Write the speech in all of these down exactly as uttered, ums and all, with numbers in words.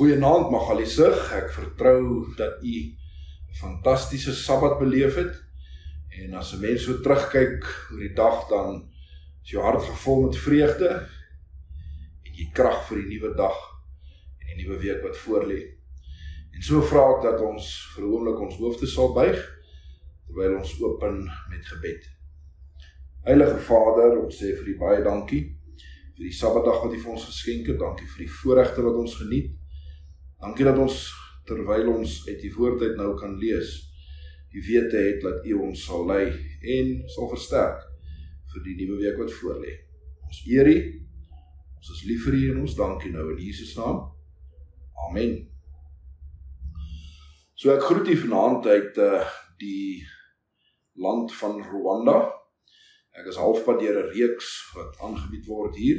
Goeienaand Magaliesig, ek vertrou dat u 'n fantastiese Sabbat beleef het, en as 'n mens so terugkyk oor die dag, dan is jou hart gevul met vreugde, en jy krag vir die nuwe dag, en die nuwe week wat voorlê. En so vra ek dat ons vir 'n oomblik ons hoofde sal buig, terwyl ons open met gebed. Heilige Vader, ons sê vir u baie dankie, vir die Sabbatdag wat u vir ons geskenk het, dankie vir die voorregte wat ons geniet, dankie dat ons, terwyl ons uit die woord uit nou kan lees, die wete het dat u ons sal lei en sal versterk vir die nuwe week wat voorlê. Ons eer u, ons is lief vir u en ons dank u nou in Jesus naam. Amen. So ek groet u vanaand uit uh, die land van Rwanda. Ek is halfpad deur 'n reeks wat aangebied word hier,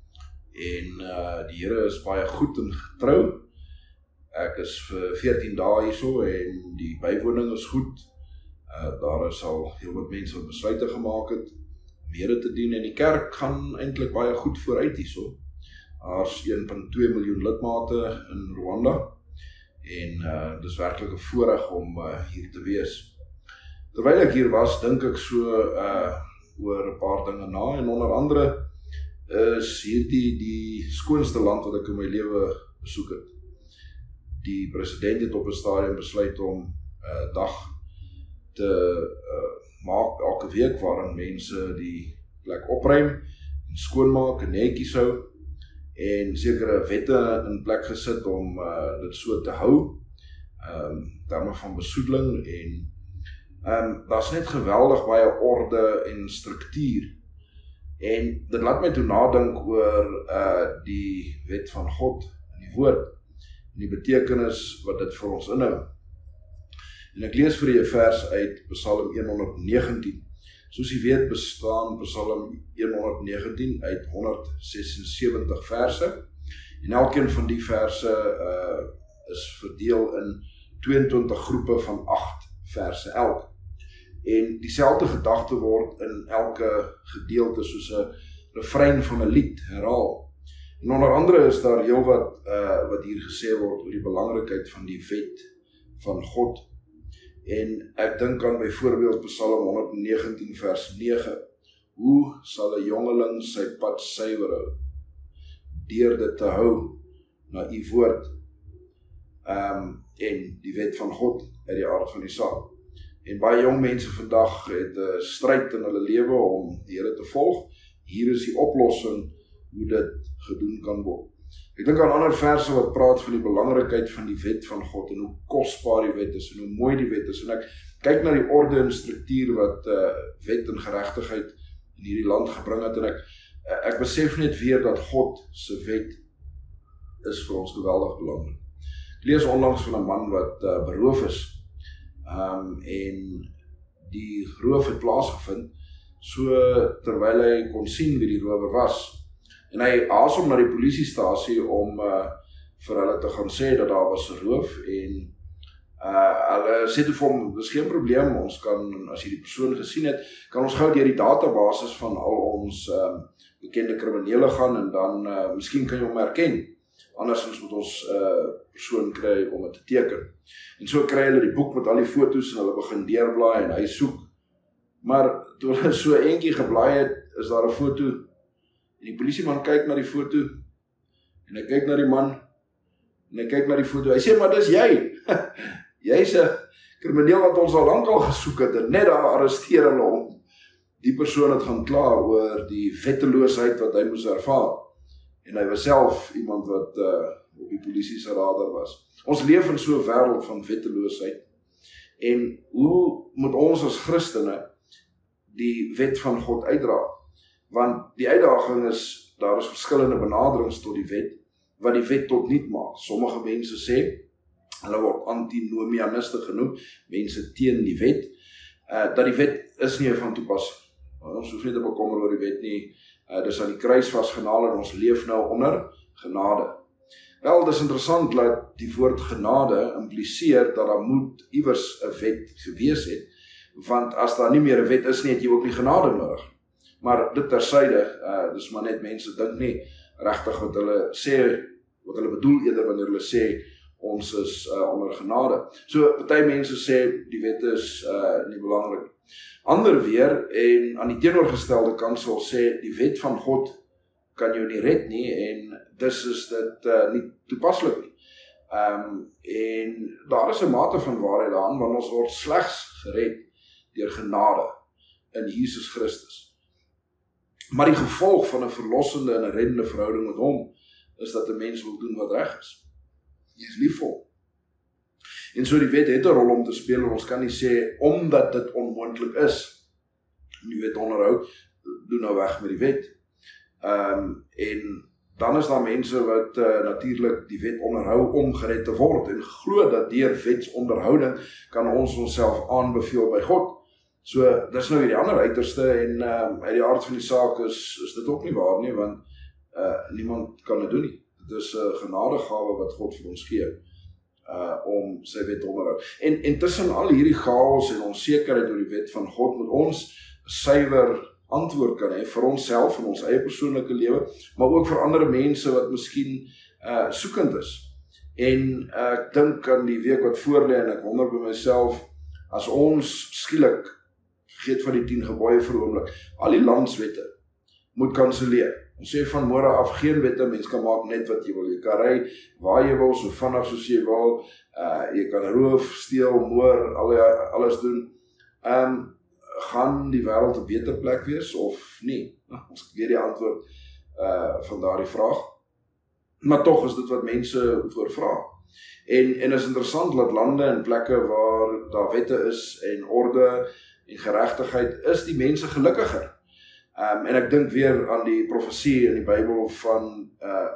en uh, die Here is baie goed en getrou. Ek is vir veertien dae hierso en die bywoning is goed. Uh, daar is al heel wat mense wat besluite gemaak het om Here te dien, en die kerk gaan eintlik baie goed vooruit hierso. Daar's een komma twee miljoen lidmate in Rwanda, en uh, dis werklik 'n voorreg om uh, hier te wees. Terwyl ek hier was, dink ek so uh, oor 'n paar dinge na, en onder andere is hierdie die skoonste land wat ek in my lewe besoek het. Die president het op 'n stadium besluit om 'n uh, dag te uh, maak elke week waarin mense die plek opruim en skoonmaak en netjies hou, en sekere wette in plek gesit om uh, dit so te hou, um, terme van besoedeling, en um, daar's net geweldig baie orde en struktuur, en dit laat my toe nadink oor uh, die wet van God in die woord, en die betekenis wat dit vir ons inhou. En ek lees vir julle 'n vers uit Psalm honderd negentien. Soos jy weet, bestaan Psalm honderd negentien uit honderd sesensewentig verse, en elkeen van die verse uh, is verdeel in tweeëntwintig groepe van agt verse elk. En dieselfde gedagte word in elke gedeelte soos 'n refrein van 'n lied herhaal. En onder andere is daar heel wat uh, wat hier gesê word oor die belangrikheid van die wet van God. En ek dink aan byvoorbeeld Psalm honderd negentien vers nege. Hoe sal 'n jongeling sy pad suiwer hou? Deur dit te hou na u woord. Um, en die wet van God uit die aard van die saak. En baie jong mense vandag het 'n uh, stryd in hulle lewe om die Here te volg. Hier is die oplossing hoe dit gedoen kan word. Ek dink aan ander verse wat praat van die belangrikheid van die wet van God, en hoe kosbaar die wet is, en hoe mooi die wet is, en ek kyk na die orde en struktuur wat uh, wet en geregtigheid in hierdie land gebring het, en ek, ek besef net weer dat God se wet is vir ons geweldig belangrik. Ek lees onlangs van 'n man wat uh, beroof is, um, en die roof het plaasgevind, so terwyl hy kon sien wie die rower was. En hy haas hom na die polisiestasie om uh, vir hulle te gaan sê dat daar was 'n roof, en uh, hulle sê toe vir hom, dis geen probleem, ons kan, as jy die persoon gesien het, kan ons gou deur die databasis van al ons uh, bekende kriminele gaan, en dan uh, miskien kan jy hom herken. Andersins moet ons 'n uh, persoon kry om dit te teken. En so kry hulle die boek met al die foto's, en hulle begin deurblaai, en hy soek. Maar toe hulle so eentjie geblaai het, is daar 'n foto. En die polisieman kyk na die foto, en hy kyk na die man, en hy kyk na die foto, hy sê, maar dis jy, jy's 'n krimineel wat ons al lank al gesoek het, en net daar arresteer hulle hom. Die persoon het gaan kla oor die wetteloosheid wat hy moes ervaar, en hy was self iemand wat uh, op die polisie se radar was. Ons leef in so 'n wêreld van wetteloosheid, en hoe moet ons as Christene die wet van God uitdra? Want die uitdaging is, daar is verskillende benaderings tot die wet, wat die wet tot niet maak. Sommige mense sê, hulle word antinomianiste genoem, mense teen die wet, uh, dat die wet is nie van toepassing. Ons hoef nie te bekommer oor die wet nie, uh, dis aan die kruis vasgenaal, en ons leef nou onder genade. Wel, dis interessant dat die woord genade impliseer dat daar moet iewers 'n wet gewees het, want as daar nie meer 'n wet is nie, het jy ook nie genade nodig. Maar dit tersyde, uh, dis maar net mense dink nie regtig wat hulle sê wat hulle bedoel eerder wanneer hulle sê, ons is uh, onder genade. So, party mense sê, die wet is uh, nie belangrik. Ander weer, en aan die teenoorgestelde kant sal sê, die wet van God kan jou nie red nie, en dus is dit uh, nie toepaslik nie. Um, en daar is 'n mate van waarheid daaraan, want ons word slegs gered deur genade in Jesus Christus. Maar die gevolg van 'n verlossende en 'n reddende verhouding met hom, is dat 'n mens wil doen wat reg is. Jy is lief vir hom. En so die wet het 'n rol om te speel, en ons kan nie sê, omdat dit onmoontlik is, om die wet onderhou, doen nou weg met die wet. Um, en dan is daar mense wat uh, natuurlik die wet onderhou om gered te word, en glo dat deur wetsonderhouding kan ons onsself aanbeveel by God. So, dis nou weer die ander uiterste, en um, uit die aard van die saak is, is dit ook nie waar nie, want uh, niemand kan dit doen nie. Dit is 'n uh, genadegawe wat God vir ons gee, uh, om sy wet te onderhou. En, en tussen al hierdie chaos en onsekerheid oor die wet van God, moet ons suiwer antwoord kan hê vir onsself en ons eie persoonlike lewe, maar ook vir ander mense wat miskien uh, soekend is. En uh, ek dink aan die week wat voor lê, en ek wonder by myself, as ons skielik, vergeet van die tien gebooie vir 'n oomblik, al die landswette moet kanselleer. Ons sê van môre af geen wette, mens kan maak net wat jy wil. Jy kan ry waar jy wil, so vinnig soos jy wil, uh, jy kan roof, steel, moor, alle, alles doen. Um, gaan die wêreld 'n beter plek wees of nie? Ons weet die antwoord uh, van daardie vraag. Maar tog is dit wat mense voorvra. En, en is interessant dat lande en plekke waar daar wette is en orde en geregtigheid, is die mense gelukkiger. Um, en ek dink weer aan die profesie in die Bybel van uh,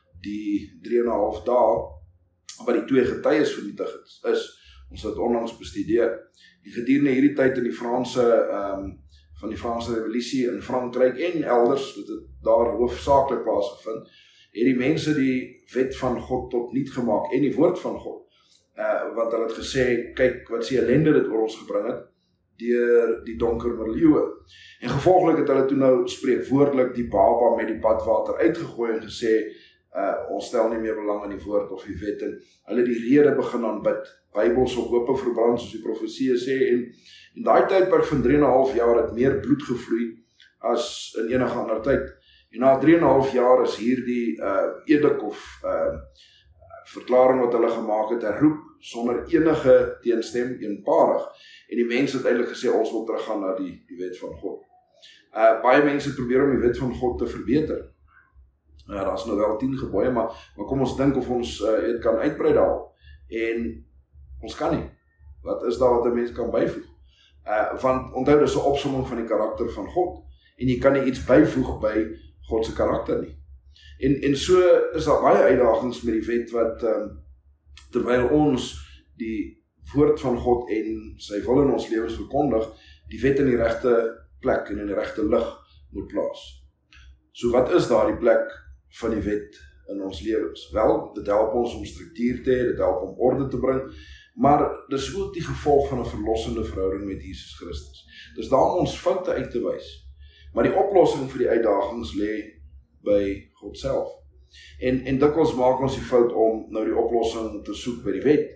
die drie en 'n half dae, wat die twee getuies vernietig is. is. Ons het onlangs bestudeer. Die gedurende hierdie tyd in die Franse, um, van die Franse revolusie in Frankryk en elders, dit het daar hoofsaaklik plaasgevind, het die mense die wet van God tot niet gemaak, en die woord van God. Uh, want hulle het gesê, kyk wat se ellende dit oor ons gebring het, deur die donker middeleeue. En gevolglik het hulle toe nou spreekwoordelik die baba met die badwater uitgegooi en gesê, uh, ons stel nie meer belang in die woord of die wet, en hulle die rede begin aanbid, Bybels op hope verbrand, soos die profesie sê, en in daai tydperk van drie en 'n half jaar het meer bloed gevloei as in enige ander tyd. En na drie en 'n half jaar is hierdie uh, edik of uh, verklaring wat hulle gemaak het, herroep, sonder enige teenstem, eenparig, en die mense het eintlik gesê, ons wil teruggaan na die, die wet van God. Uh, baie mense probeer om die wet van God te verbeter. Ja, daar is nou wel tien gebooie, maar, maar kom ons dink of ons uh, het kan uitbrei daar. En ons kan nie. Wat is daar wat 'n mens kan byvoeg? Uh, want onthou, dis 'n opsomming van die karakter van God. En jy kan nie iets byvoeg by God se karakter nie. En, en so is daar baie uitdagings met die wet wat, um, terwyl ons die woord van God en sy wil in ons lewens verkondig, die wet in die regte plek en in die regte lig moet plaas. So wat is daar die plek van die wet in ons lewens? Wel, dit help ons om struktuur te hê, dit help om orde te bring, maar dis ook die gevolg van 'n verlossende verhouding met Jesus Christus. Dis daar om ons foute uit te wys. Maar die oplossing vir die uitdagings lê by God self. En, en dikwels maak ons die fout om nou die oplossing te soek by die wet,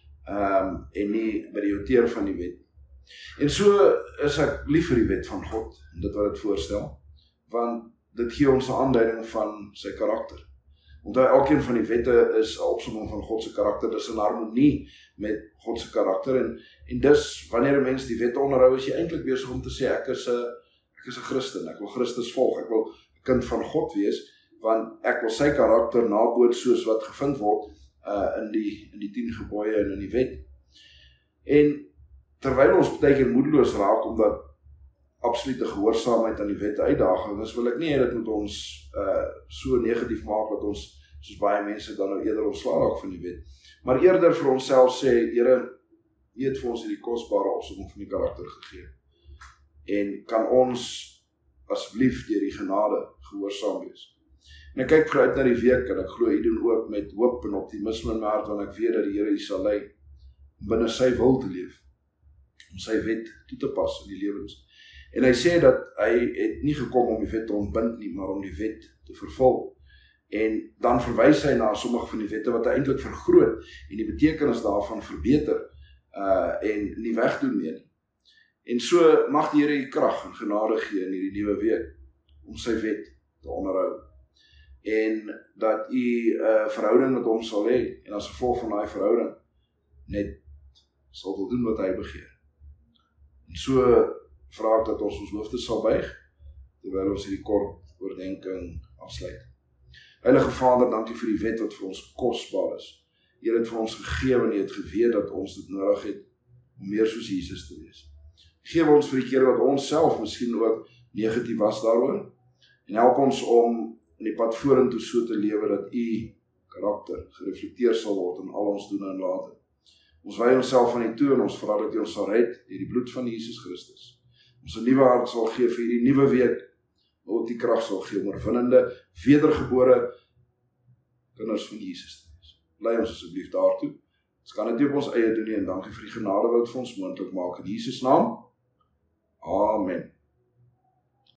um, en nie by die outeur van die wet. En so is ek lief vir die wet van God, en dit wat dit voorstel, want dit gee ons 'n aanduiding van sy karakter. Onthou, elkeen van die wette is 'n opsomming van God se karakter, dis in harmonie met God se karakter, en, en dis, wanneer 'n mens die wette onderhou, is jy eintlik besig om te sê, ek is 'n ek is 'n Christen, ek wil Christus volg, ek wil 'n kind van God wees, want ek wil sy karakter naboot soos wat gevind word uh, in die in die tien gebooie en in die wet. En terwyl ons baie keer moedeloos raak omdat absolute gehoorsaamheid aan die wet uitdaging is, wil ek nie hê dit moet ons uh, so negatief maak dat ons, soos baie mense, dan nou eerder ontslae raak van die wet. Maar eerder vir onsself sê, Here, U het vir ons hierdie kosbare opsomming van die karakter gegee. En kan ons asseblief deur die genade gehoorsaam wees. En ek kyk vooruit na die week, en ek glo U doen ook met hoop en optimisme in my hart, want ek weet dat die Here U sal lei om binne sy wil te leef, om sy wet toe te pas in die lewens. En hy sê dat hy het nie gekom om die wet te ontbind nie, maar om die wet te vervul. En dan verwys hy na sommige van die wette wat hy eintlik vergroot en die betekenis daarvan verbeter uh, en nie wegdoen meer nie. En so mag die Here u krag en genade gee in hierdie nuwe week om sy wet te onderhou. En dat u 'n uh, verhouding met hom sal hê en as gevolg van daai verhouding net sal wil doen wat hy begeer. En so vra ek dat ons ons hoofde sal buig terwyl ons hierdie kort oordeenking afsluit. Heilige Vader, dankie vir die wet wat vir ons kosbaar is. Here het vir ons gegee en U het geweet dat ons dit nodig het om meer soos Jesus te wees. Geef ons vir die kere wat ons self miskien ook negatief was daaroor en help ons om in die pad vorentoe so te lewe dat U karakter gereflekteer sal word in al ons doen en late. Ons wy onsself aan U toe en ons vra dat U ons sal red deur die bloed van Jesus Christus. Ons 'n nuwe hart sal gee vir hierdie nuwe week, maar ook die krag sal gee om oorwinnende, wedergebore kinders van Jesus te wees. Lei ons asseblief daartoe. Ons kan dit nie op ons eie doen nie en dankie vir die genade wat vir ons moontlik maak in Jesus naam. Amen.